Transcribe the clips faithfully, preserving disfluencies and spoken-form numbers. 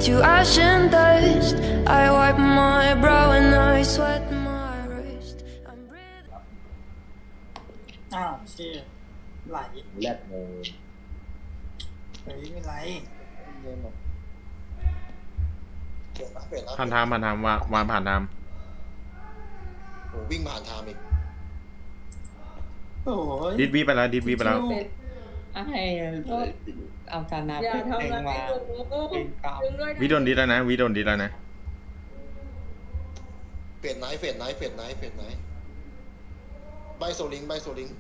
to ash and dust. I wipe my brow and I sweat my wrist. I'm breathing. อ้าวเชี่ยไหลแรดเลยเฮ้ยไม่ไรผ่านทางผ่านทางวางวางผ่านทางโอ้วิ่งผ่านทางอีกโอ้ยดิดวีไปแล้วดิดวีไปแล้วไอ้เอาการนาเองมาเป็นเก่าวิโดนดิดแล้วนะวิโดนดิดแล้วนะเฟดไนท์เฟดไนท์เฟดไนท์เฟดไนท์ใบโซลิงใบโซลิง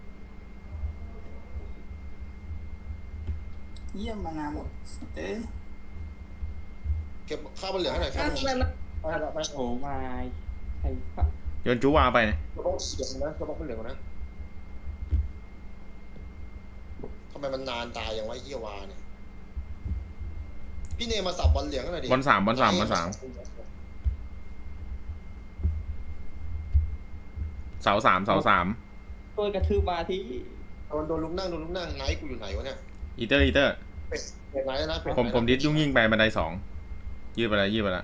เยี่ยมมานานหมดเอ๊ะเก็บข้าวบนเหลืองให้หน่อยครับไปละไปโอ้มาใครโยนจูวาไปนะกระบอกเสียงนะกระบอกบนเหลืองนะทำไมมันนานตายอย่างไว้เยี่ยวาเนี่ยพี่เนมาสับบอลเหลืองให้หน่อยดิบอลสามบอลสามบอลสามเสาสามเสาสามตัวกระทืบมาที่โดนโดนลุกนั่งโดนลุกนั่งไนท์กูอยู่ไหนวะเนี่ยอีเตอร์อีเตอร์เป็ดเป็ดไนท์นะผมผมดิดยุ่งยิ่งไปบันไดสองยืดไปแล้วยืดไปแล้ว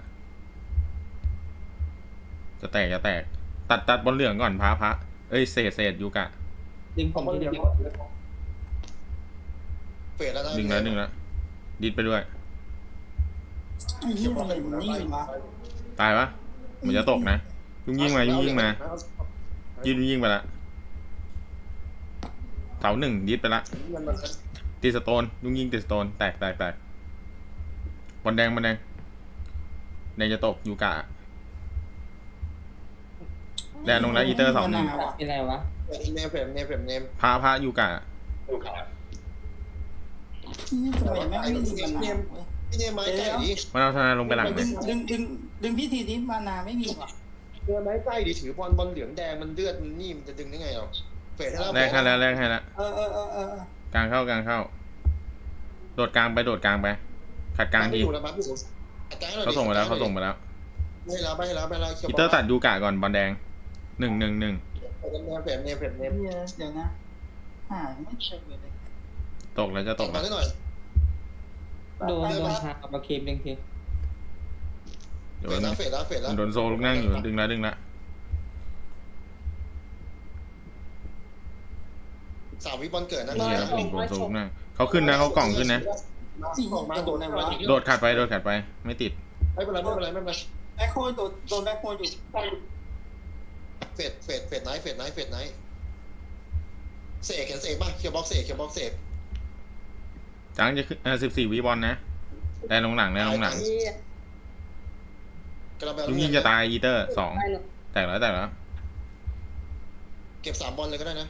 จะแตกจะแตกตัดตัดบอลเหลืองก่อนพระพระเอ้ยเศษเศษยูกะดึงผมดึงเฟดแล้วนะดึงแล้วดึงแล้วดิดไปด้วยไอ้เหี้ยทำไมมันนิ่งวะตายปะเหมือนจะตกนะยุ่งยิ่งมายุ่งยิ่งมายืดยุ่งยิ่งไปละเสาหนึ่งดิดไปละตีสโตนยุ่งยิ่งตีสโตนแตกแตกแตกบอลแดงบอลแดงแดงจะตกยูกะแดงลงแล้วอีเตอร์สองหนึ่งเป็นไรวะเนมเฟดเนมเฟดเนมพระพระยูกะนี่ทำไมแม่งไม่ดีมานานเว้ยพี่เนมไม้ใกล้ดิมันเอาธนาลงไปหลังไหมดึงดึงดึงดึงพิธีนี้มานานไม่มีว่ะเดินไม้ใกล้ดิถือบอลบอลเหลืองแดงมันเลือดมันนี่มันจะดึงได้ไงหรอเฟดให้แล้วแรกให้แล้วแรกให้แล้วเออเออเออเออกลางเข้ากลางเข้าโดดกลางไปโดดกลางไปขัดกลางทีเขาส่งไปแล้วเขาส่งไปแล้วไม่แล้วไม่แล้วไม่แล้วอีเตอร์ตัดยูกะก่อนบอลแดงหนึ่งหนึ่งหนึ่งเนมเฟดเนมเฟดเนมเหี้ยเดี๋ยวนะหายไม่เจอเลยตกแล้วจะตกมาแล้วได้หน่อยโดนโดนหักมาเค็มดึงทีเดี๋ยวเฟดนะแล้วเฟดแล้วเฟดแล้วโดนโซลุกนั่งอยู่ดึงแล้วดึงแล้วสามวิบอลเกิดนะนี่ครับโดนโซลุกนั่งเขาขึ้นนะเขากล่องขึ้นนะสี่หกมาโดนอะไรวะโดดขัดไปโดดขัดไปไม่ติดไม่เป็นไรไม่เป็นไรไม่เป็นไรแบ็คโคโดนโดนแบ็คโคอยู่เฟดเฟดเฟดไนท์เฟดไนท์เฟดไนท์เสกเห็นเสกป่ะเคียวบ็อกเสกเคียวบ็อกเสกจังจะขึ้นสิบสี่วิบอลนะแดนลงหลังแดนลงหลังยุ่งยิ่งจะตายอีเตอร์สองแตกแล้วแตกแล้วเก็บสามบอลเลยก็ได้นะ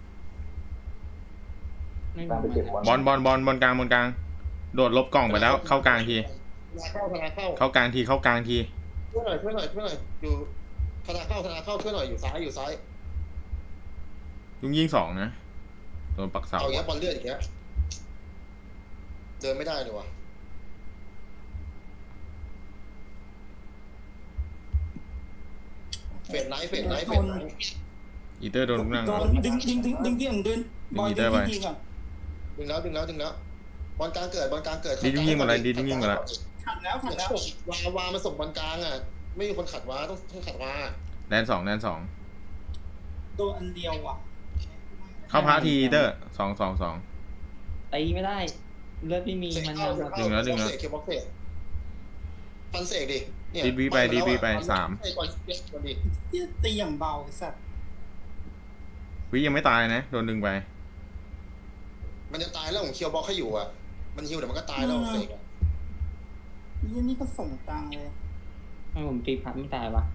ไม่ตามไปเก็บบอลบอลบอลบอลกลางบอลกลางโดดลบกล่องไปแล้วเข้ากลางทีเข้าธนาเข้าเข้ากลางทีเข้ากลางทีช่วยหน่อยช่วยหน่อยช่วยหน่อยอยู่ธนาเข้าธนาเข้าช่วยหน่อยอยู่ซ้ายอยู่ซ้ายยุ่งยิ่งสองนะโดนปักเสาเอาอย่างเงี้ยบอลเลือดอย่างเงี้ยเดินไม่ได้เลยว่ะเฟดไนท์เฟดไนท์เฟดไนท์อีเตอร์โดนลุกนั่งโดนดึงดึงดึงดึงที่ผมดึงบอลดึงพิธีก่อนดึงแล้วดึงแล้วดึงแล้วบอลกลางเกิดบอลกลางเกิดดิยุ่งยิ่งหมดเลยดิยุ่งยิ่งหมดแล้วขัดแล้วขัดแล้ววาวามาส่งบอลกลางอ่ะไม่มีคนขัดวาต้องต้องขัดวาแดนสองแดนสองโดนอันเดียวว่ะเข้าพาทีอีเตอร์สองสองสองตีไม่ได้เลือดไม่มีมันยังดึงแล้วดึงแล้วเสกเคียวบ็อกเสกฟันเสกดิเนี่ยดิดวีไปดิดวีไปสามเสกก่อนเสกก่อนดิเหี้ยตีอย่างเบาไอ้สัตว์วิยังไม่ตายนะโดนดึงไปมันจะตายแล้วของเคียวบ็อกให้อยู่อ่ะมันฮิวเดี๋ยวมันก็ตายแล้วเสกอ่ะเหี้ยนี่ก็ส่งตังเลยผมตีพัดไม่ตายวะ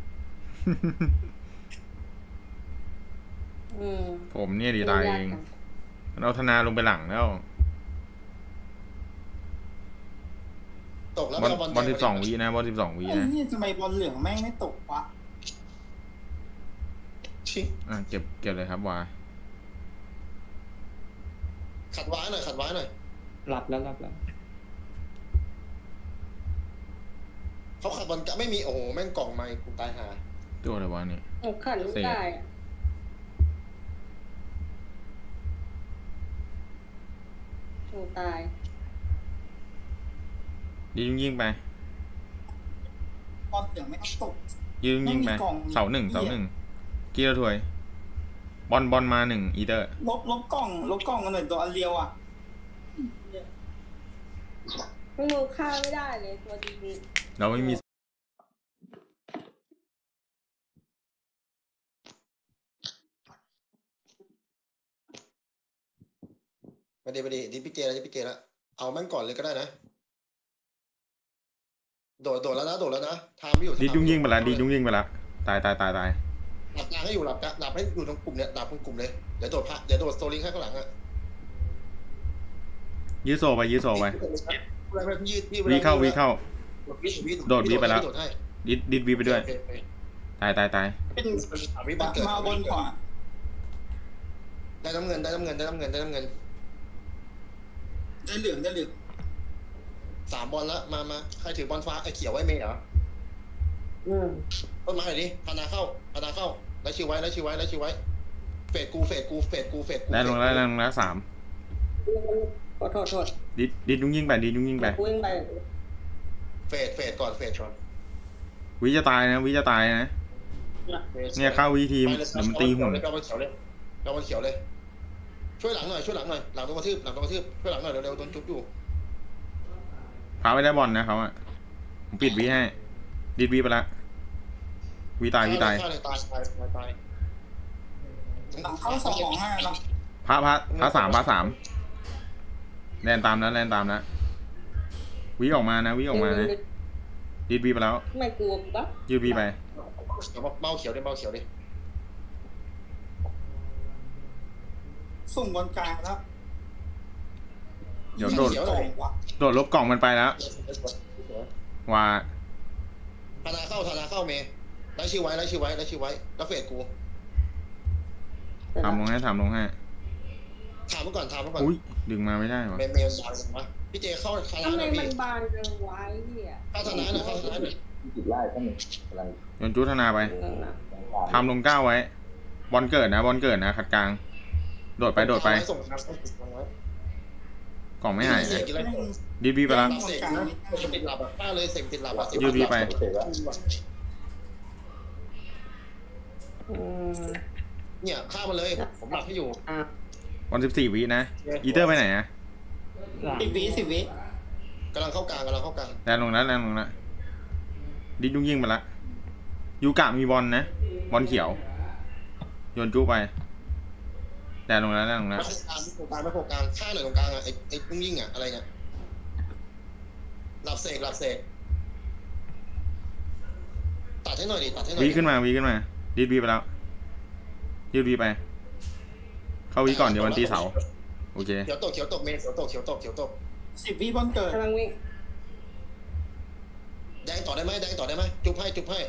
ผมเนี่ยดีตายเองเราธนาลงไปหลังแล้วตกแล้วบอลบอลสิบสองวินะบอลสิบสองวิไอ้นะเหี้ยทำไมบอลเหลืองแม่งไม่ตกวะชิอ่ะเก็บเก็บเลยครับวาขัดไว้หน่อยขัดไว้หน่อยหลับแล้วหลับแล้วเขาขัดบอลกะไม่มีโอ้โหแม่งกล่องไม้กูตายหาตัวอะไรวะนี่โอ้ขันไม่ได้โอ้ตายดียุ่งยิงไปบอลเสียงไม่ต้องตกยืงยิงไปเสาหนึ่งเสาหนึ่งกีฬาถวยบอลบอลมาหนึ่งอีเตอร์ลบลบกล่องลบกล่องกันหน่อยตัวอันเรียวอ่ะมึงฆ่าไม่ได้เลยตัวดีเราไม่มีไปดีไปดีดิพี่เกแล้วดิพี่เกแล้วเอาแม่งก่อนเลยก็ได้นะโดดโดดแล้วนะโดดแล้วนะทำไม่อยู่ดียุ่งยิงไปละดียุ่งยิงไปละตายตายตายตายหลับกลางให้อยู่หลับหลับให้อยู่ตรงกลุ่มเนี้ยหลับตรงกลุ่มเลยเดี๋ยวโดดพระเดี๋ยวโดดโซลิงข้างหลังอ่ะยืดโซไปยืดโซไปวีเข้าวีเข้าโดดวีไปแล้วดิดดิดวีไปด้วยตายตายตายมาบนขวาได้น้ำเงินได้น้ำเงินได้น้ำเงินได้น้ำเงินได้เหลืองได้เหลืองสามบอลแล้วมามาใครถือบอลฟ้าไอ้เขียวไว้เมย์เหรออืมต้นไม้หน่อยดิพานาเข้าพานาเข้าแล้วชิวไว้แล้วชิวไว้แล้วชิวไว้เฟดกูเฟดกูเฟดกูเฟดกูได้ลงแล้วได้ลงแล้วสามโทษโทษโทษดิดดิดยุ่งยิงไปดิดยุ่งยิงไปวิ่งไปเฟดเฟดก่อนเฟดก่อนวิจะตายนะวิจะตายนะเนี่ยเข้าวิทีมเดี๋ยวมันตีหุ่นเราบอลเขียวเลยเราบอลเขียวเลยช่วยหลังหน่อยช่วยหลังหน่อยหลังตรงกระทืบหลังตรงกระทืบช่วยหลังหน่อยเร็วๆโดนจุ๊บอยู่พาไม่ได้บอลนะเขาอ่ะผมปิดวิให้ดิดวิไปละวิตายวิตายตายตายตายตายเข้าสองห้าพระพระพระสามพระสามแลนตามนะแลนตามนะวิออกมานะวิออกมานะดิดวิไปแล้วไม่กลัวปะยืดวิไปเมาเขียวดิเมาเขียวดิส่งบอลกลางครับเดี๋ยวโดดโดดลบกล่องมันไปแล้วว่าธนาเข้าธนาเข้าเมย์ไล่ชื่อไว้ไล่ชื่อไว้ไล่ชื่อไว้แล้วเฟดกูทำลงให้ทำลงให้ถามเมื่อก่อนถามเมื่อก่อนอุ้ยดึงมาไม่ได้หรอเมย์เมย์บานจังวะพี่เจเข้าธนาทำไมมันบานจังไว้เนี่ยเข้าธนาหน่อยเข้าธนาหน่อยติดไล่ก็มีอะไรโยนจุธนาไปทำลงเก้าไว้บอลเกิดนะบอลเกิดนะขัดกลางโดดไปโดดไปกล่องไม่หายเลยดีบีไปแล้วติดหลับอ่ะป้าเลยเสกติดหลับอ่ะยืดบีไปเนี่ยฆ่ามันเลยผมหลับให้อยู่วันสิบสี่วินะอีเตอร์ไปไหนอะสิบวิสิบวิกำลังเข้ากลางกำลังเข้ากลางแรงลงแล้วแรงลงแล้วดิดุ้งยิงไปละยูกะมีบอลนะบอลเขียวโยนจูไปแรงลงแล้วแรงลงแล้วไม่โผล่กลางไม่โผล่กลางไม่โผล่กลางฆ่าหน่อยตรงกลางอ่ะไอ้ไอ้ดุ้งยิงอ่ะอะไรเนี่ยหลับเสกหลับเสกตัดให้หน่อยดิตัดให้หน่อยวีขึ้นมาวีขึ้นมาดิดวีไปแล้วยืดวีไปเข้าวีก่อนเดี๋ยววันตีเสาโอเคเขียวตกเขียวตกเมย์เขียวตกเขียวตกเขียวตกสิบวิบอลเกิดกำลังวิ่งแดงต่อได้ไหมแดงต่อได้ไหมจุ๊บให้จุ๊บให้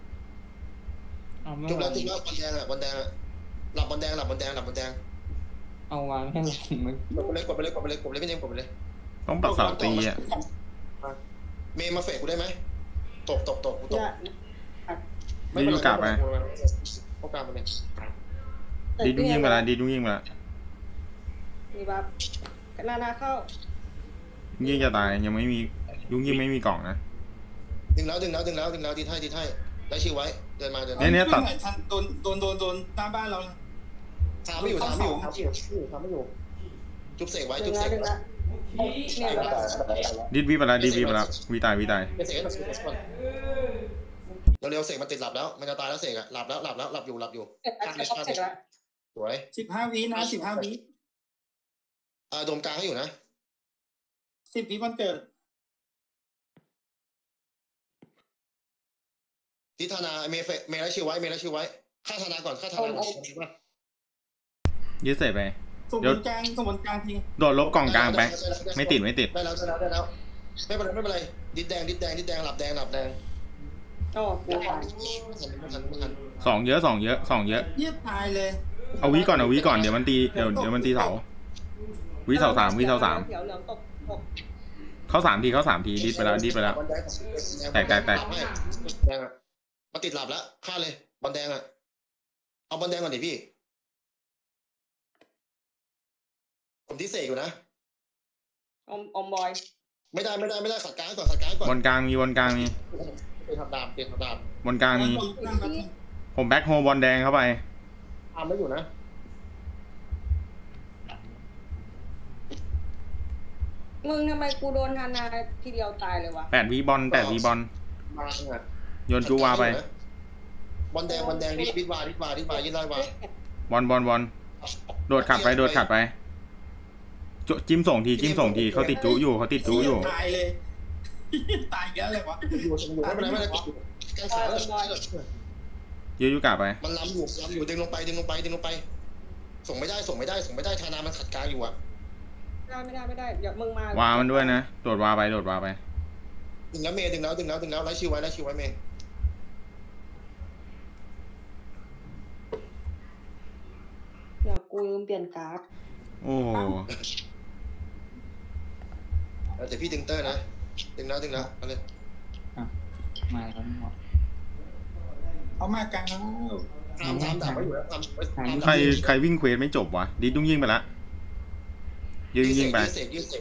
จุ๊บแล้วจุ๊บแล้วบอลแดงอ่ะบอลแดงอ่ะหลับบอลแดงหลับบอลแดงหลับบอลแดงเอาวางให้หลังมึงกดไปเลยกดไปเลยกดไปเลยกดไปเลยพี่เนมกดไปเลยต้องปักเสาตีอ่ะเมย์มาเฟกกูได้ไหมตกตกตกกูตกไม่ยูกะไปเข้ากลางไปเลยดีดุ้งยิงมาละดีดุ้งยิงมาละมีบัฟนานาเข้ายิงจะตายยังไม่มียุ้งยิงไม่มีกล่องนะดึงแล้วดึงแล้วดึงแล้วดึงแล้วดีไทยดีไทยได้ชื่อไว้เดินมาเดินมาเนี่ยตัดโดนโดนโดนโดนหน้าบ้านเราทำไม่อยู่ทำไม่อยู่ทำไม่อยู่ทำไม่อยู่จุ๊บเสกไว้จุ๊บเสกดิดวีไปละดิดวีไปละวีตายวีตายเร็วๆเสกมันติดหลับแล้วมันจะตายแล้วเสกอะหลับแล้วหลับแล้วหลับอยู่หลับอยู่ฆ่าเลยฆ่าเลยสวยสิบห้าวินะสิบห้าวิอ่าโดมกลางให้อยู่นะสิบวิวันเกิดทิธนาเมย์เมย์แล้วชื่อไว้เมย์แล้วชื่อไว้ฆ่าธนาก่อนฆ่าธนาก่อนยืดเสร็จไปส่งบนกลางส่งบนกลางทีโดดลบกล่องกลางไปไม่ติดไม่ติดได้แล้วได้แล้วได้แล้วไม่เป็นไรไม่เป็นไรดิดแดงดิดแดงดิดแดงหลับแดงหลับแดงโอ้โหสองเยอะสองเยอะสองเยอะยืดตายเลยเอาวิก่อนเอาวิก่อนเดี๋ยวมันตีเดี๋ยวเดี๋ยวมันตีเสาวิเสาสามวิเสาสามเข้าสามทีเข้าสามทีดิดไปแล้วดิดไปแล้วแตกแตกแตกแดงอ่ะมาติดหลับแล้วฆ่าเลยบอลแดงอ่ะเอาบอลแดงก่อนดิพี่ผมที่เสกอยู่นะอมอมบอยไม่ได้ไม่ได้ไม่ได้ขัดกลางก่อนขัดกลางก่อนบนกลางมีบนกลางมีไปทำดามเปลี่ยนทำดามบนกลางมีผมแบ็คโฮบอลแดงเข้าไปทำไม่อยู่นะมึงทำไมกูโดนฮานาทีเดียวตายเลยวะแปดวีบอลแปดวีบอลมาเนี่ยโยนจูวาไปบอลแดงบอลแดงดิดิดวาดิดวาดิดวายิงไล่วาบอลบอลบอลโดดขัดไปโดดขัดไปจุจิ้มส่งทีจิ้มส่งทีเขาติดจูอยู่เขาติดจูอยู่ตายเลยตายแล้วเลยวะอยู่อยู่ไม่เป็นไรไม่เป็นไรแกงขาแล้วยืดยุกาไปมันล้ำอยู่ล้ำอยู่ดึงลงไปดึงลงไปดึงลงไป ส่งไม่ได้ส่งไม่ได้ส่งไม่ได้ธานามันขัดกลางอยู่อ่ะไม่ได้ไม่ได้ไม่ได้อย่ามึงมาวามันด้วยนะโดดวาไปโดดวาไปดึงแล้วเมย์ดึงแล้วดึงแล้วดึงแล้วไล่ชิวไว้ไล่ชิวไว้เมย์เดี๋ยวกูลืมเปลี่ยนกราฟโอ้แต่พี่ดึงเตอร์นะดึงแล้วดึงแล้วเอาเลยมาแล้วหมดเอามากลางแล้วทำทำดับไว้อยู่แล้วทำใครใครวิ่งเควสไม่จบวะดิดต้องยิงไปละยืนยิงไปยืดเสกยืดเสก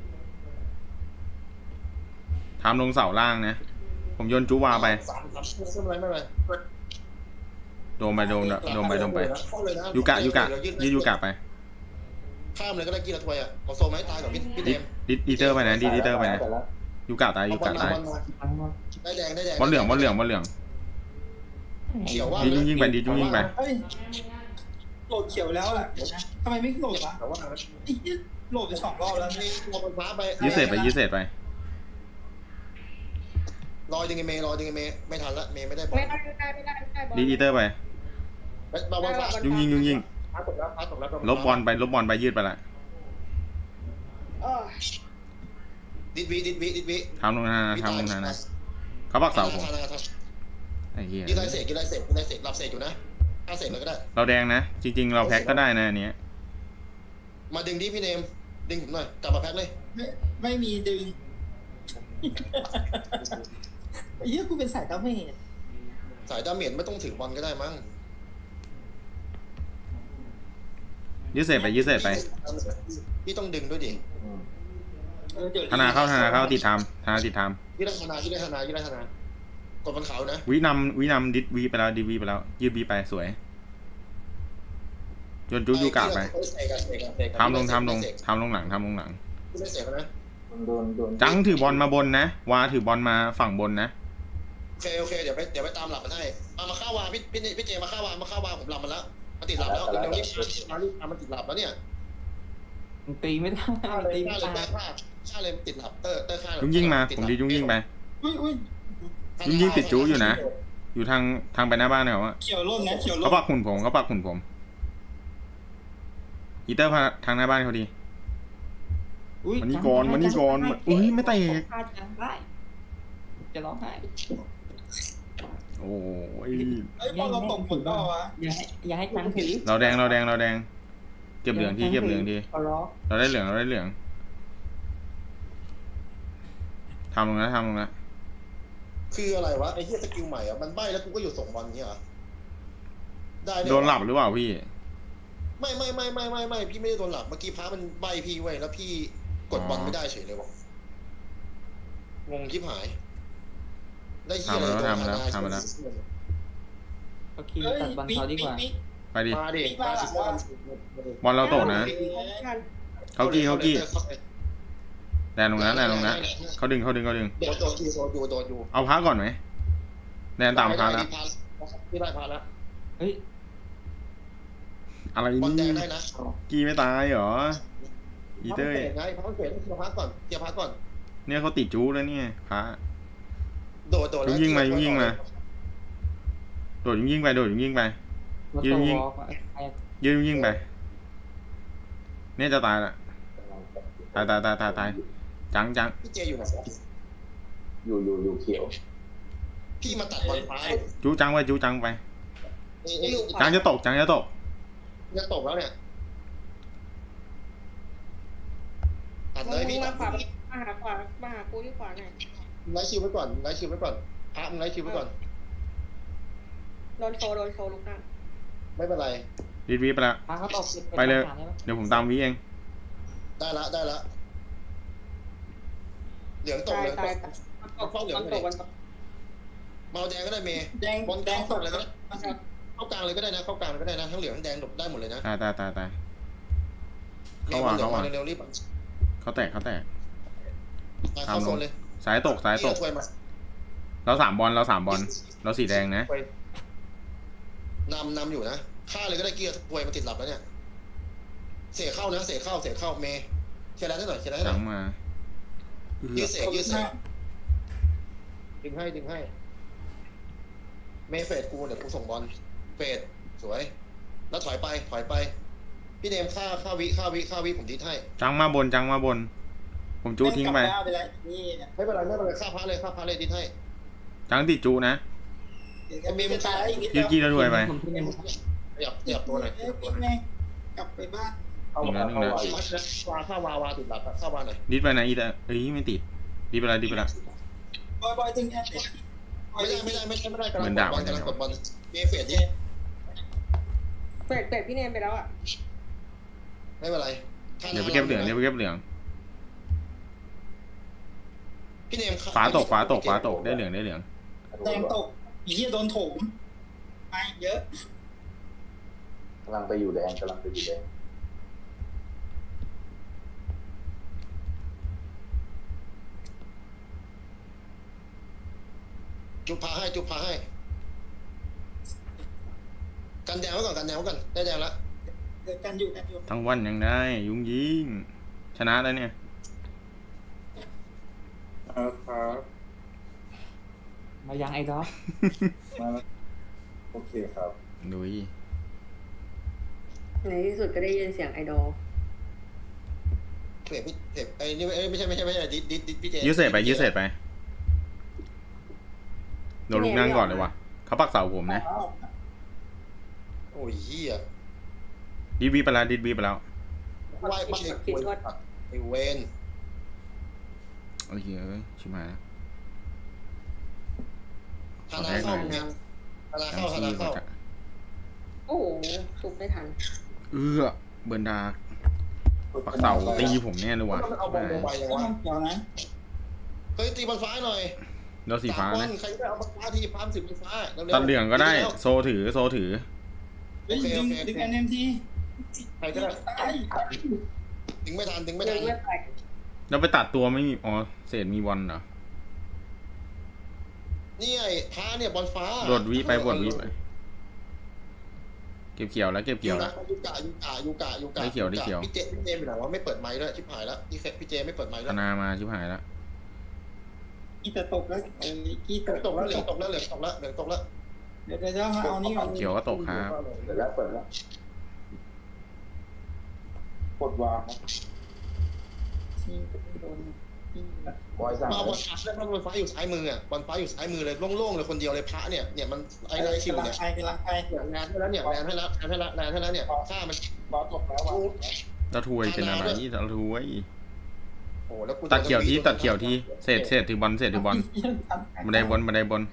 ทำลงเสาล่างนะผมโยนจูวาไปสามสามไม่เป็นไรไม่เป็นไรโดนไปโดนโดนไปโดนไปยูกะยูกะยืดยูกะไปข้ามเลยก็ได้กี่ละถ้วยอ่ะขอโซมให้ตายก่อนพี่พี่เต็มดิดอีเตอร์ไปนะดิดอีเตอร์ไปนะยูกะตายยูกะตายได้แดงได้แดงบอลเหลืองบอลเหลืองบอลเหลืองเขียวว่าดิดยุ่งยิงไปดิดยุ่งยิงไปเฮ้ยโหลดเขียวแล้วล่ะทำไมไม่โหลดวะแต่ว่าไอ้ยี่โหลดไปสองรอบแล้วนี่ตัวมันฟ้าไปยืดเศษไปยืดเศษไปรอดึงไอเมย์รอดึงไอเมย์ไม่ทันละเมย์ไม่ได้บอลไม่ได้ไม่ได้ไม่ได้ไม่ได้บอลดิดอีเตอร์ไปบอลฟ้ายุ่งยิงยุ่งยิงฟ้าตกแล้วฟ้าตกแล้วลบบอลไปลบบอลไปยืดไปละเออดิดวิดิดวิดิดวิทำลงนานะทำลงนานะเขาปักเสาผมไอ้เหี้ยกินไรเสกกินไรเสกกินไรเสกรับเสกอยู่นะถ้าเสกเลยก็ได้เราแดงนะจริงๆเราแพ็กก็ได้นะอันเนี้ยมาดึงดิพี่เนมดึงผมหน่อยกลับมาแพ็คเลยไม่ไม่มีดึงไอ้ยี่กูเป็นสายดาเมจสายดาเมจไม่ต้องถือบอลก็ได้มั้งยืดเศษไปยืดเศษไปพี่ต้องดึงด้วยดิธนาเข้าธนาเข้าติดทำธนาติดทยี่ได้ธนายี่ได้ธนายี่ได้ธนากดบนเขานะำวินำวินำดิดวีไปแล้วดิดวีไปแล้วยืดวีไปสวยโยนจูยูกะไปทำลงทำลงทำลงหลังทำลงหลังพี่ได้เสกนะโดนโดนจังถือบอลมาบนนะวาถือบอลมาฝั่งบนนะโอเคโอเคเดี๋ยวไปเดี๋ยวไปตามหลับมันให้มามาฆ่าวาพี่พี่พี่เจมาฆ่าวามาฆ่าวาผมหลับมันแล้วมันติดหลับแล้วเดี๋ยวรีบมารีบมามันติดหลับแล้วเนี่ยตีไม่ได้ฆ่าเลยตีฆ่าไม่เลยได้ฆ่าฆ่าเลยติดหลับเตอร์เตอร์ฆ่ายุ่งยิงมาผมดิดยุ่งยิงไปอุ้ยอุ้ยยุ่งยิงติดจูอยู่นะ อยู่ทางทางไปหน้าบ้านเขาอะเขียวร่นนะเขียวร่เขานปักหุ่นผมเขาปักหุ่นผมอีเตอร์พาทางหน้าบ้านเขาดีอุ้ยมันนี่ก่อนมันนี่ก่อนอุ้ยไม่แตกพลาดจังได้จะร้องไห้โอ้ยไอ้บอลเราตกผลก็วะอย่าให้อย่าให้จังถือเราแดงเราแดงเราแดงเก็บเหลืองทีเก็บเหลืองทีขอร้องเราได้เหลืองเราได้เหลืองทำลงนะทำลงนะคืออะไรวะไอ้เหี้ยสกิลใหม่อ่ะมันใบ้แล้วกูก็อยู่ส่งบอลเงี้ยเหรอได้โดนหลับหรือเปล่าพี่ไม่ไม่ไม่ไม่ไม่ไม่พี่ไม่ได้โดนหลับเมื่อกี้พามันใบ้พี่ไว้แล้วพี่กดบอลไม่ได้เฉยเลยวะงงชิบหายได้เหี้ยอะไรโดนธนาเขาคิดตัดบอลเขาดีกว่าไปดิมาดิมาสิบอลเราตกนะเขากี้เขากี้แดนลงนะแดนลงนะเขาดึงเขาดึงเขาดึงโดนโดนอยู่โดนอยู่โดนอยู่เอาพักก่อนไหมแดนตามพักแล้วพี่ได้พาแล้วเฮ้ยอะไรบอลแดนี่งได้นะกี้ไม่ตายเหรออีเต้ยไงพักเสร็จเกียร์พักก่อนเกียร์พักก่อนเนี่ยเขาติดจู้แล้วเนี่ยพระโดดโดดยุ่งยิงมายุ่งยิงมาโดดยุ่งยิงไปโดดยุ่งยิงไป ยืนยิง ยืนยุ่งยิงไปเนี่ยจะตายละตายตายตายตายตายจังจังพี่เจอยู่ไหนอยู่อยู่อยู่เขียวพี่มาตัดบอลฟ้าจู้จังไปจู้จังไปจังจะตกจังจะตกจะตกแล้วเนี่ยตัดมึเลยงพี่มาขวามาหาขวามาหากูที่ขวาหน่อยไล่ชิวไว้ก่อนไล่ชิวไว้ก่อนพระมึงไล่ชิวไว้ก่อนโดนโซโดนโซลุกนั่นไม่เป็นไรรีดวีไปละพาเขาตกไปเลย เดี๋ยวผมตามวีเองได้ละได้ละเหลืองตกตายเหลืองตตายกตายมันตกมันตกมันตกเมาแดงก็ได้เมย์แดงบอลแดงเข้าตกลางกเลยก็ได้เข้ากลางเลยก็ได้นะเข้ากลางเลยก็ได้นะทั้งเหลืองทั้งแดงหลบได้หมดเลยนะตายตายตายตายเมเข้าย์ว่าเหลือเข้าง ว่ามาเร็วๆรีบเขาแตกเขาแตกเข้าโซนเลยสายตกสายตกช่วยมาเราสามบอลเราสามบอลเราสีแดงนะนำนำอยู่นะฆ่าเลยก็ได้เกียร์ป่วยมาติดหลับแล้วเนี่ยเสียเข้านะเสียเข้าเสียเข้าเมย์เชียร์ได้หน่อยเชียร์ได้หน่จัอยงมายืดเสกยืดเสกดึงให้ดึงให้เมย์เฟดกูเดี๋ยวกูส่งบอลเฟดสวยแล้วถอยไปถอยไปพี่เนมฆ่าฆ่าวิฆ่าวิฆ่าวิผมดิดให้จังมาบนจังมาบน ผมจูทิ้งไปกลับแล้วไปแล้วนี่เนี่ยไม่เป็นไรไม่เป็นไรฆ่าพระเลยฆ่าพระเลยดิดให้จังติดจูนะเดี๋ยวจะมีตายอีกนิดยืเดีดยวกี้แล้วด้วยไปผมพี่เนมขยับขยับตัวหน่อยเอ้ยพี่แม่งกลับไปบ้านเข้ามาเข้าวาอยู่วาฆ่าวาวาติดหลับฆ่าวาหน่อยดิดไปนะอีแต่เอ้ยไม่ติดดิดไปละดิดไปละบอยบอยถึงแอนเดไม่ได้ไม่ได้ไม่ได้ไม่ได้กำลัเหมืงอนกด่าดบอลเหมือนกันกำลังกดบอลเมย์เฟดดิเฟดเฟดพี่เนมไปแล้วอ่ะไม่เป็นไรเดี๋ยวไปเก็บเหลืองเดี๋ยวไปเก็บเหลืองพี่เนมฟ้าตกฟ้าตกฟ้าตกได้เหลืองได้เหลืองแดงตกอีเหี้ยโดนโถมมาเยอะกำลังไปอยู่แดงกำลังไปอยู่แดงจุบพาให้จุบพาให้กันแดงไว้ก่อนกันแดงไว้ก่อนได้แดงแล้วเกิดกันอยู่กันอยู่ทั้งวันยังได้ยุงยิงชนะแล้วเนี่ยครับมายังไอ้ดอกมาแล้วโอเคครับดุยในที่สุดก็ได้ยินเสียงไอดอลเฟดพี่เฟดไอ้นี่ไม่ใช่ไม่ใช่ไม่ใช่ดิดดิดดิดพี่เจยืดเศษไปยืดเศษไปโดนลูกนั่งก่อนเลยวะเขาปักเสาผมนะโอ้ยเหี้ยดิดบีไปแล้วดิดบีไปแล้วไหวบ้านไอ้ควยไอ้เวนโอเคเอ้ยชิบหายแล้วธนาเข้าธนาเข้าธจังนาซีก่อเข้านจะโอ้โหชุบไม่ทันเอื้อเบิร์นดาปักเสาตีผมเนี่ยเลยวะเอาบอลลงไปยังก็วะมันเกี่ยวนะเฮ้ยตีบอลฟ้าหน่อยเราสีฟ้านะใครได้เอาบอลฟ้าทีฟ้าสิบบอลฟ้าตัดเหลืองก็ได้โซถือโซถือเฮ้ยดึงดึงแอนเอ็มทีใครก็ได้ตายถึงไม่ทันถึงไม่ยัทังนไม่ไปเราไปตัดตัวไม่มีอ๋อเศษมีบอลเหรอนี่ไอ้พาเนี่ยบอลฟ้าโดดวิไปบดวิไปเก็บเขียวแล้วเก็บเขียวแล้วยูกะยูกะยูกะยูกะได้เขียวได้เขียวพี่เจพี่เจอยู่ไหนวะไม่เปิดไมค์ด้วยชิบหายแล้วพี่พี่เจไม่เปิดไมค์ธแล้วนามาชิบหายแล้วกีจะตกแล้วไอ้กีตเหลืองกตกแล้วเหลืองตกแล้วเหลืองตกแล้วเหลืองตกแล้วเดี๋ยวเดี๋ยวมาเอานี่ก่อนเขียวก็ตกครับเปิดแล้วเปิดแล้วกดวางครับที่โดนที่บอยสั่งมาบอลฟ้าแล้วบอลฟ้าอยู่ซ้ายมืออ่ะบอลฟ้าอยู่ซ้ายมือเลยโล่งๆเลยคนเดียวเลยพระเนี่ยเนี่ยมันไอ้ไรชิวกำลังเนี่ยไปกำลังไปเนี่ยแลนให้แล้วเนี่ยแลนให้แล้วแลนให้แล้วแลนให้แล้วเนี่ยฆ่ามันบอสตกแล้ววางเราถวยเป็นอะไรเราถวยโอ้แล้วกูตัดเขียวที่ตัดเขียวที่เศษเศษถือบอลเศษถือบอลบันไดบนบันไดบน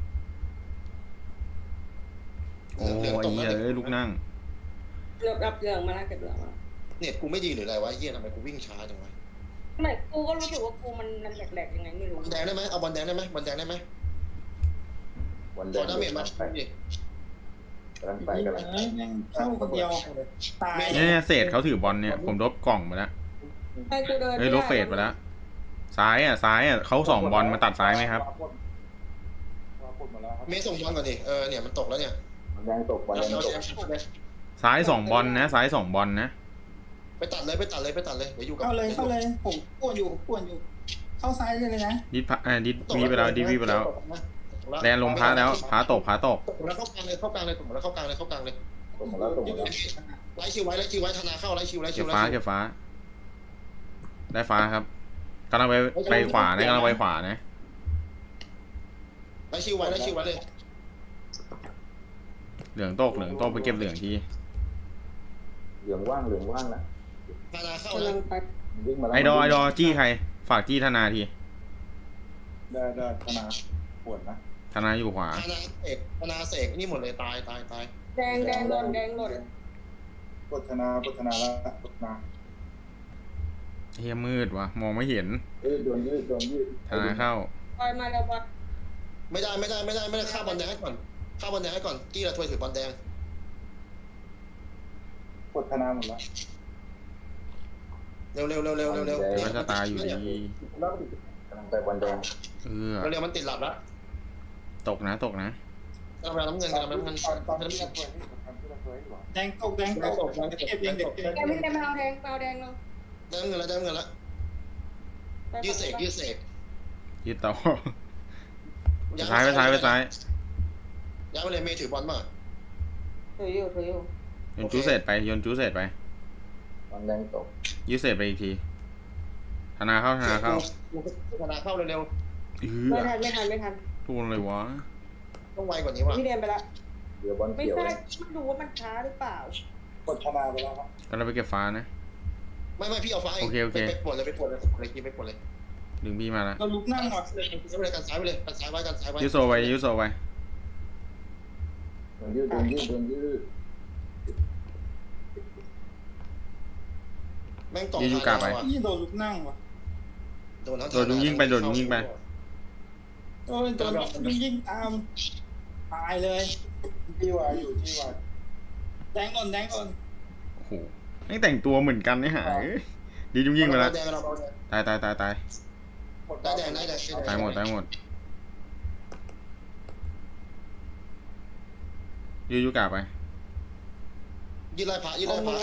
โอ้ยเหี้ยเอ้ยลูกนั่งเลือกรับเหลืองมาแล้วเก็บเหลืองมาเน็ตกูไม่ดีหรืออะไรวะเฮียทำไมกูวิ่งช้าจังวะไม่กูก็รู้สึกว่ากูมันมันแหลกๆยังไงไม่รู้บอลแดงได้ไหมเอาบอลแดงได้ไหมบอลแดงได้ไหมวันขแดอง ดาเมจมาไปดิกำลังไปกำลังไปยังเข้าคนเดียวตายเนี่ยเศษเขาถือบอลเนี่ยผมลบกล่องมาแล้วให้กูเดินเฮ้ยลบเฟสไปแล้วซ้ายอ่ะซ้ายอ่ะเขาสองบอลมาตัดซ้ายไหมครับวางกดมาแล้วครับเมย์ส่งบอลก่อนดิเออเนี่ยมันตกแล้วเนี่ยวันแดงตกวันแดงตกซ้ายสองบอลนะซ้ายสองบอลนะไปตัดเลยไปตัดเลยไปตัดเลยเดี๋ยวอยู่กับเข้าเลยเข้าเลยผมปวดอยู่ปวดอยู่ เข้าซ้ายเลยนะดิดพะอ่าดิดวีไปแล้วดิดวีไปแล้วแลนลงพาแล้วพาตกพาตกตกแล้วเข้ากลางเลยเข้ากลางเลยตกแล้วเข้ากลางเลยเข้ากลางเลยตกหมดแล้วตกหมดแล้วไล่ชิวไว้ไล่ชิวไว้ธนาเข้าไล่ชิวไล่ชิเก็วบไล่ฟ้าชิวเก็บฟ้า ได้ฟ้าครับกำลังไปไปขวานะกำลังไปขวานะไล่ชิวไว้ไล่ชิวไว้เลยเหลืองตกเหลืองตกไปเก็บเหลืองทีเหลืองว่างเหลืองว่างนะธนาเข้ากำลันะงไปวิ่งมาแล้วไอดอไอดอจี้ใคร ฝากจี้ธนาทีได้ได้ธนาปวดนะธนาอยู่ขวาธนาเสกธนาเสกนี่หมดเลยตายตายตายแดงแดงหล่นแดงหล่นกดธนากดธนาแล้วกดธนาเฮียมืดวะมองไม่เห็นเอ้ยโดนยืดโดนยืดธนาเข้าบอลมาแล้วบอลไม่ได้ไม่ได้ไม่ได้ไม่ได้ฆ่าบอลแดงให้ก่อนฆ่าบอลแดงให้ก่อนกี้เราถวยถือบอลแดงกดธนาหมดแล้วเร็วเร็วเร็วเร็วเร็วเร็วเดี๋ยวก็จะตายอยู่ดีกำลังไปบอลแดงเออเร็วเร็วมันติดหลับแล้วตกนะตกนะกำลังน้ำเงินกำลังน้ำเงินตอนตอนที่เราเคยที่ผมทำที่เราเคยหรอแดงตกแดงตกเก็บเองเด็กเก็บแกไม่ได้มาเอาแดงมาเอาแดงเนาะได้น้ำเงินแล้วได้น้ำเงินแล้วยืดเสกยืดเสกยืดต่อไปซ้ายไปซ้ายไปซ้ายย้ายไปเลยเมย์ถือบอลมาถืออยู่ถืออยู่โยนจูเสร็จไปโยนจูเสร็จไปบอลแดงตกยืดเสร็จไปอีกทีธนาเข้าธนาเข้าธนาเข้าเร็วเอไม่อทันไม่ทันไม่ทันทุนเลยวะๆต้องไวกว่านี้ว่ะพี่เรียนไปละเดี๋ยวบอลไม่เกี่ยวใช่เลยไม่รู้ว่ามันช้าหรือเปล่ากดธนาไปแล้วครับก็เราไปเก็บฟ้านะไม่ไม่พี่เอาไฟโอเคโอเคไปปวดเลยไปปวดเลยอะไรกินไปปวดเลยดึงพี่มาละเราลุกนั่งหมดเลยไปเลยกันซ้ายไปเลยกันซ้ายไว้กันซ้ายไว้ยืดโซไว้ยืดโซไว้โดนยืดโดนยืดโดนยืดแม่งต่อยืดยูกาไปนี่โดนลุกนั่งว่ะโดนโดนลุงยิงไปโดนลุงยิงไปโอ้ยโดนลุกยิงตามตายเลยที่วาอยู่ที่วาแดงโดนแดงโดนโอ้โหแม่งแต่งตัวเหมือนกันนี่หายดีจุงยิงไปแล้วแดงเราแดงตายตายตายตายได้แดงได้แดงตายหมดตายหมดยืดยูกาไปยืดไล่พระยืดไล่พระ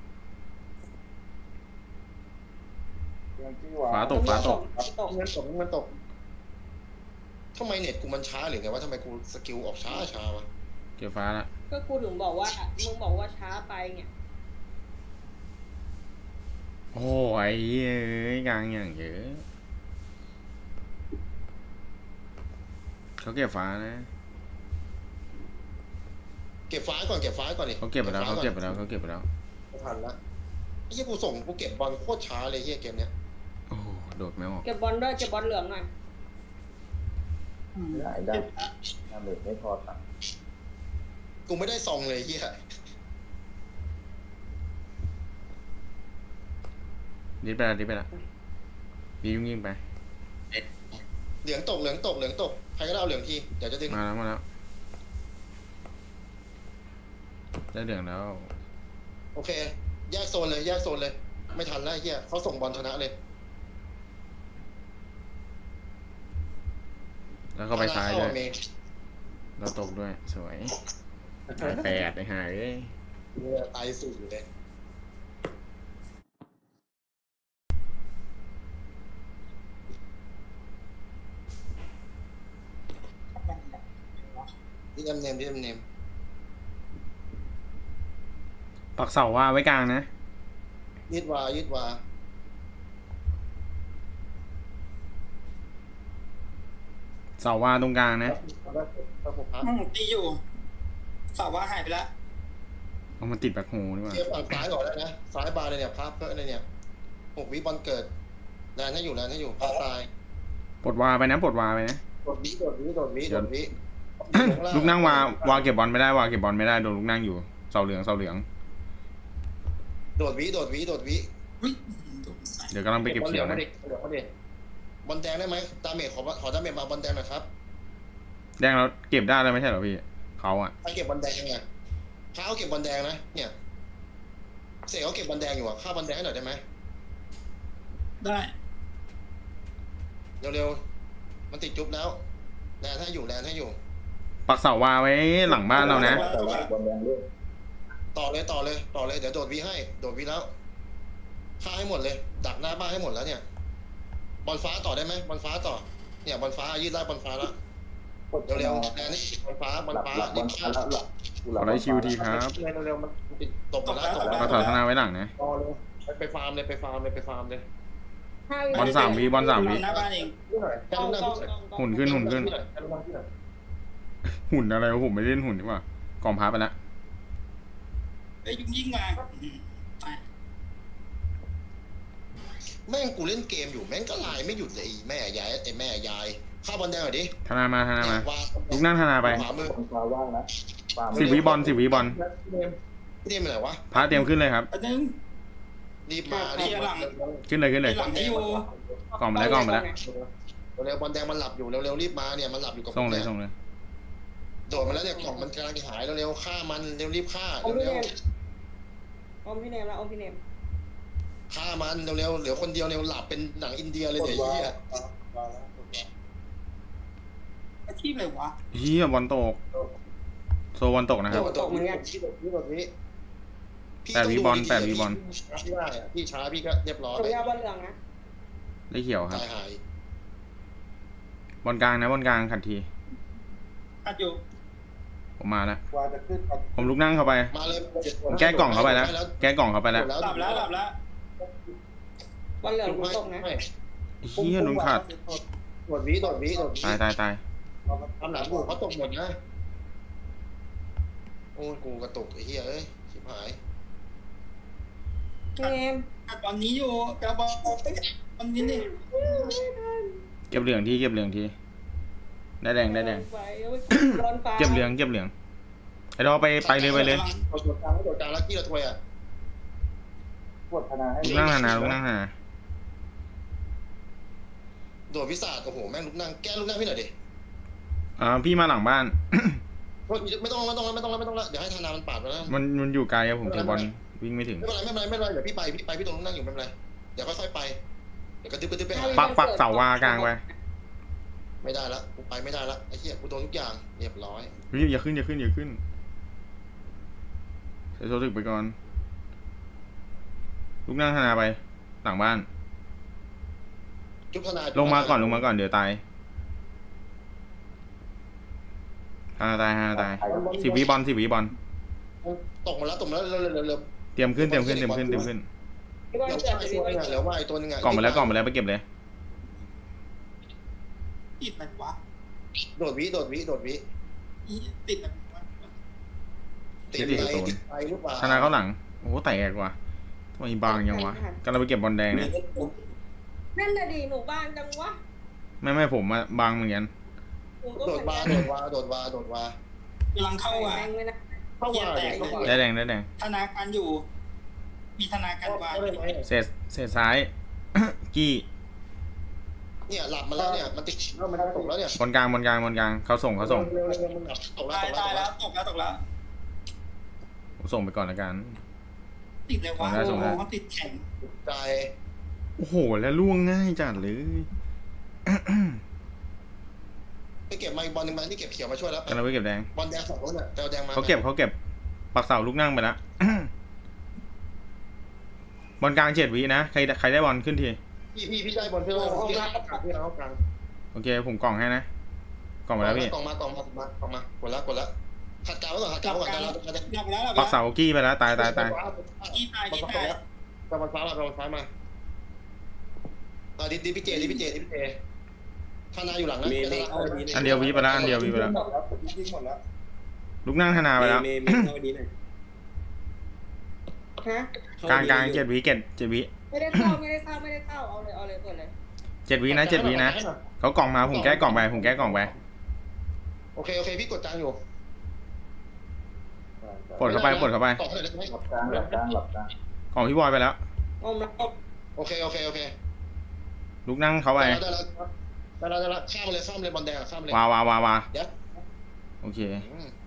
ที่วาฟ้าตกฟ้าตกตกเงินตกเงินตกทำไมเน็ตกูมันช้าหรือไงวะทำไมกูสกิลออกช้าช้าวะเก็บฟ้าละก็กูถึงบอกว่ามึงบอกว่าช้าไปไงโอ้ยเอ้ยกลางอย่างเยอะเขาเก็บฟ้านะเก็บฟ้าก่อนเก็บฟ้าก่อนดิเขาเก็บไปแล้วเขาเก็บไปแล้วเขาเก็บไปแล้วไม่ทันละไอ้เหี้ยกูส่งกูเก็บบอลโคตรช้าเลยเหี้ยเกมเนี้ยโอ้โหโดดไม่ออกเก็บบอลด้วยเก็บบอลเหลืองหน่อยได้ได้ดาเมจไม่พอตังกูไม่ได้ส่งเลยเหี้ยดิดไปละดิดไปละดียุ่งยิงไปเหลืองตกเหลืองตกเหลืองตกใครก็ได้เอาเหลืองทีเดี๋ยวจะดึงมาแล้วมาแล้วได้เหลืองแล้วโอเคแยกโซนเลยแยกโซนเลย ไม่ทันแล้วไอ้เหี้ยเขาส่งบอลชนะเลยแล้วก็ไปซ้ายด้วยเมย์เราตกด้วยสวยตายแปดไอ้หายเอ้ยเนี่ยตายสุดอยู่เลยที่เนมเนมที่เนมเนมปักเสาว่าไว้กลางนะยืดวายืดวาเสาว่าตรงกลางนะอืมตีอยู่สาวว่าหายไปแล้วเอามันติดแบ็คโฮนี่หว่าเทียบฝั่งซ้ายก่อนแล้วนะซ้ายบาร์เลยเนี่ยพับเพื่ออะไรเนี่ยหกวิบอลเกิดแลนให้อยู่แลนให้อยู่พับตายปลดวาไปนะปลดวาไปนะโดดวิโดดวิโดดวิโดดวิลูกนั่งวาวาเก็บบอลไม่ได้วาเก็บบอลไม่ได้โดนลูกนั่งอยู่เสาเหลืองเสาเหลืองโดดวิโดดวิโดดวิอุ้ยเดี๋ยวกำลังไปเก็บเขียวนะเดี๋ยวเขาเด็กบอลแดงได้ไหมดาเมจขอขอดาเมจมาบอลแดงหน่อยครับแดงเราเก็บได้แล้วไม่ใช่เหรอพี่เขาอะใครเก็บบอลแดงยังไงข้าเขาเก็บบอลแดงนะเนี่ยเสกเขาเก็บบอลแดงอยู่อ่ะข้าบอลแดงให้หน่อยได้ไหมได้เร็วๆมันติดจุ๊บแล้วแลนให้อยู่แลนให้อยู่ปักเสาวาไว้หลังบ้านเรานะแต่ว่าบอลแดงด้วยต่อเลยต่อเลยต่อเลยเดี๋ยวโดดวิให้โดดวิแล้วฆ่าให้หมดเลยดักหน้าบ้านให้หมดแล้วเนี่ยบอลฟ้าต่อได้ไหมบอลฟ้าต่อเนี่ยบอลฟ้ายืดไล่บอลฟ้าแล้วเร็วๆแลนนี่บอลฟ้าบอลหลับฟ้าหลับบอลรีบฟ้าฆ่าแล้วหลับขอได้คิวทีครับเร็วๆมันติดตบหมดแล้วตบหมดก็แล้วถอดธนาไว้หลังนะต่อเลยไปไปฟาร์มเลยไปฟาร์มเลยไปฟาร์มเลยห้าบอลสามวิบอลสามวิหน้าบ้านเองนี่หน่อยแค่กองลูกหน้ากองพี่หน่อยกองหุ่นขึ้นหุ่นขึ้นแค่ลูกหน้าพี่หน่อยหุ่นอะไรวะผมไม่เล่นหุ่นดีกว่ากองพับไปละไอ้ยยิงยิงมาตายแม่งกูเล่นเกมอยู่แม่งก็ไลน์ไม่หยุดเลยไอ้แม่ยายไอ้แม่ยายข้าบอลแดงหน่อยดิธนามาธนามาเนี่ยวางลูกนั่งธนาไปขวามือคนฟ้าว่างนะฟ้าสิบวิบอลสิบวิบอลพี่เนมพี่เนมไปไหนวะพระเตรียมขึ้นเลยครับอันนึงรีบมารีบมาขึ้นเลยขึ้นเลยหลังที่อยู่กล่องมาแล้วกล่องมาแล้วเร็วบอลแดงมันหลับอยู่เร็วๆรีบมาเนี่ยมันหลับอยู่กับส่งเลยส่งเลยโดดมาแล้วเนี่ยกล่องมันกำลังจะหายเร็วๆฆ่ามันเร็วรีบฆ่าอมพี่เร็เนวมอมพี่เนมแล้วอมพี่เนมๆฆ่ามันเร็วๆเหลือคนเดียวเร็วหลับเป็นหนังอินเดียเลยกดเดี๋ยววาเฮียวาแล้วกดวาอาชีพอะไรวะเฮียบอลตกโซบอลตกนะครับตกเหมือนกันพี่ตกพี่แบบนี้แปดวิบอลแปดวิบอลพี่ได้อะพี่ช้าพี่ก็เรียบร้อยตรงยาบอลเหลืองนะได้เขียวครับตายหายบอลกลางนะบอลกลางขัดทีอัดอยู่ผมมาแล้ววาจะขึ้นครับผมลุกนั่งเข้าไปมาเลยผมแก้กล่องเข้าไปแล้วแก้กล่องเข้าไปแล้วหลับแล้วหลับแล้วบอลเหลืองกูตกนะเฮียโดนขาดโดดวิโดดวิโดดวิตายตายตายทำหลังกูเขาตกหมดนะโอ้ยกูกระตุกไอ้เหี้ยเอ้ยชิบหายพี่เนมอัดตอนนี้อยู่กระบอกตอนนี้นี่เก็บเหลืองที่เก็บเหลืองที่ได้แดงได้แดงไปโดนปลาเก็บเหลืองเก็บเหลืองไอ้ดอไปไปเลยไปเลยเอาโดดกลางโดดกลางแล้วกี้ละถ้วยอ่ะปวดธนาให้ลุกนั่งหาลุกนั่งหาโดดพิศาจโอ้โหแม่งลุกนั่งแก้ลุกนั่งพี่หน่อยดิอ่าพี่มาหลังบ้านไม่ต้องไม่ต้องไม่ต้องไม่ต้องละเดี๋ยวให้ธนามันปาดมาแล้วมันมันอยู่ไกลอะผมถือบอลวิ่งไม่ถึงไม่เป็นไรไม่เป็นไรไม่เป็นไรเดี๋ยวพี่ไปพี่ไปพี่ตรงลุกนั่งอยู่ไม่เป็นไรเดี๋ยวค่อยๆไปเดี๋ยวกระตึ๊บกระตึ๊บไปหาปักปักเสาวากลางไปไม่ได้ละกูไปไม่ได้ละไอ้เหี้ยกูโดนทุกอย่างเรียบร้อยเฮ้ยอย่าขึ้นอย่าขึ้นอย่าขึ้นใส่โซถึกไปก่อนลุกนั่งธนาไปหลังบ้านจุ๊บธนาลงมาก่อนลงมาก่อนเดี๋ยวตายฮาตายฮาตายสิบวิบอลสิบวิบอลตกมาแล้วตกมาแล้วเร็วเร็วเร็วเตรียมขึ้นเตรียมขึ้นเตรียมขึ้นเตรียมขึ้นพี่บอลเดี๋ยวเกิดไอ้พี่ตัวบอนึลงอ่ะเดี๋ยวว่าไอ้ตัวนึงอ่ะกล่องมาแล้วกล่องมาแล้วไปเก็บเลยติดอะไรวะโดดวิโดดวิโดดวิติดอะไรวะติดไปติดไปหรือเปล่าธนาเข้าหลังโอ้โหแตกว่ะทำไมบางยังวะกำลังไปเก็บบอลแดงเนี่ยนั่นน่ะดิหนูบ้านจังวะไม่ไม่ผมอะบางเหมือนกันหนูก็โดเหมืดอนวากันโดดวาโดดวาโดดวากำลังเข้าอ่ะแรงเลยนะเข้าวาเด็กเข้าวาได้แดงได้แดงธนาคารอยู่ มีธนาคารวางเศษเศษซ้าย กี้เนี่ยหลับมาแล้วเนี่ยมันติดแล้วมันตกแล้วเนี่ยบอลกลางบอลกลางบอลกลางเขาส่งเขาส่งเร็วเร็วมันหลับตกแล้วตายตกแล้ตายว แล้วตกแล้วตกแล้วผมส่งไปก่อนละกันติดเลยวะส่งได้ส่งได้โอ้โหติดแข็งใจโอ้โหแล้วล่วงง่ายจัดเลยไปเก็บมาอีกบอลหนึ่งมาที่เก็บเขียวมาช่วยแล้วกำลังไปเก็บแดงบอลแดงสองคนเนี่ยแดงแดงมาเขาเก็บเขาเก็บปักเสาลูกนั่งไปแล้ว บอลกลางเจ็ดวินะใครใครได้บอลขึ้นทีพี่พี่พี่ได้บอลเพื่อนเราพี่พี่เรากลางโอเคผมกล่องให้นะกล่องไปแล้วพี่กล่องมากล่องมากล่องมากล่องมากดแล้วกดแล้วขัดกาวไว้ก่อนขัดกาวไว้ก่อนเราเราจะหลับแล้วหลับปัแล้กวเสากี้ไปแล้วตายตายตายกี้ตายกี้ตายตะวันฟ้ามาตะวันฟ้ามาอ่าดิดิพี่เจดิพี่เจดิพี่เจธนาอยู่หลังนะอันเดียววิไปแล้วอันเดียววิไปแล้วหมดแล้วยิงหมดแล้วลูกนั่งธนาไปแล้วเมย์เมย์เข้าดีหน่อยฮะกลางกลางเจ็ดวิเจ็ดเจ็ดวิไม่ได้เข้าไม่ได้เข้าไม่ได้เข้าเอาเลยเอาเลยเปิดเลยเจ็ดวินะเจ็ดวินะเขากล่องมาผมแก้กล่องไปผมแก้กล่องไปโอเคโอเคพี่กดจางอยู่ปลดเข้าไปปลดเข้าไปต่อให้เลยได้ไหมหลับกลางหลับกลางหลับกลางกล่องพี่บอยไปแล้วอมแล้วโอเคโอเคโอเคลูกนั่งเขาไปได้แล้วได้แล้วได้แล้วข้ามเลยข้ามเลยบอลแดงข้ามเลยวาวาวาวาเดี๋ยวโอเคอืม